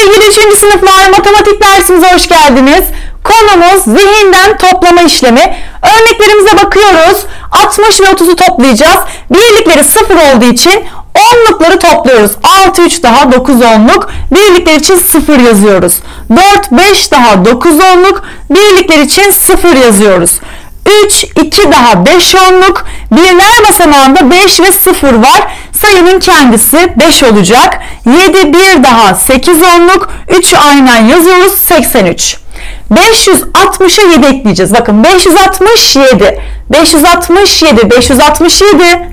Sevgili 3. sınıflar, matematik dersimize hoş geldiniz. Konumuz zihinden toplama işlemi. Örneklerimize bakıyoruz. 60 ve 30'u toplayacağız. Birlikleri 0 olduğu için onlukları topluyoruz. 6, 3 daha 9 onluk. Birlikler için 0 yazıyoruz. 4, 5 daha 9 onluk. Birlikler için 0 yazıyoruz. 3, 2 daha 5 onluk. Birler basamağında 5 ve 0 var. Sayının kendisi 5 olacak. 7, 1 daha 8 onluk. 3'ü aynen yazıyoruz. 83. 560'a 7 ekleyeceğiz. Bakın 567. 567. 567.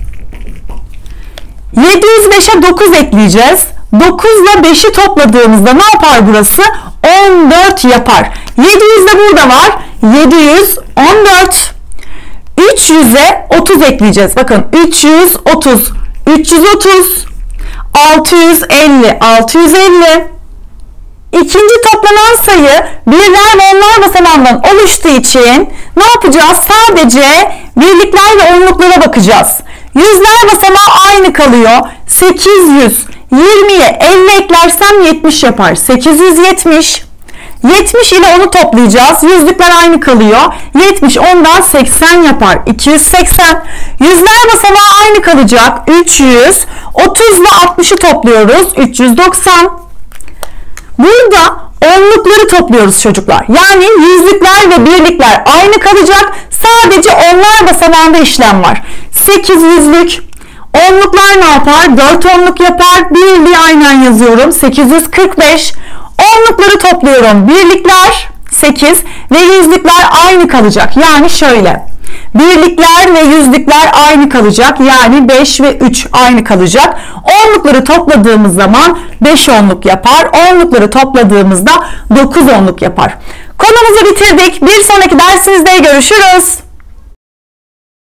705'e 9 ekleyeceğiz. 9 ile 5'i topladığımızda ne yapar burası? 14 yapar. 700 de burada var. 714. 300'e 30 ekleyeceğiz. Bakın 330. 330. 650. 650. İkinci toplanan sayı birler ve onlar basamağından oluştuğu için ne yapacağız? Sadece birlikler ve onluklara bakacağız. Yüzler basamağı aynı kalıyor. 800. 20'ye 50 eklersem 70 yapar. 870. 70 ile onu toplayacağız. Yüzlükler aynı kalıyor. 70 ondan 80 yapar. 280. Yüzler basamağı aynı kalacak. 300. 30 ile 60'ı topluyoruz. 390. Burada onlukları topluyoruz çocuklar. Yani yüzlükler ve birlikler aynı kalacak. Sadece onlar basamağında işlem var. 8 yüzlük. Onluklar ne yapar? 4 onluk yapar. Birliği aynen yazıyorum. 845. Onlukları topluyorum. Birlikler 8 ve yüzlükler aynı kalacak. Yani şöyle. Birlikler ve yüzlükler aynı kalacak. Yani 5 ve 3 aynı kalacak. Onlukları topladığımız zaman 5 onluk yapar. Onlukları topladığımızda 9 onluk yapar. Konumuzu bitirdik. Bir sonraki dersimizde görüşürüz.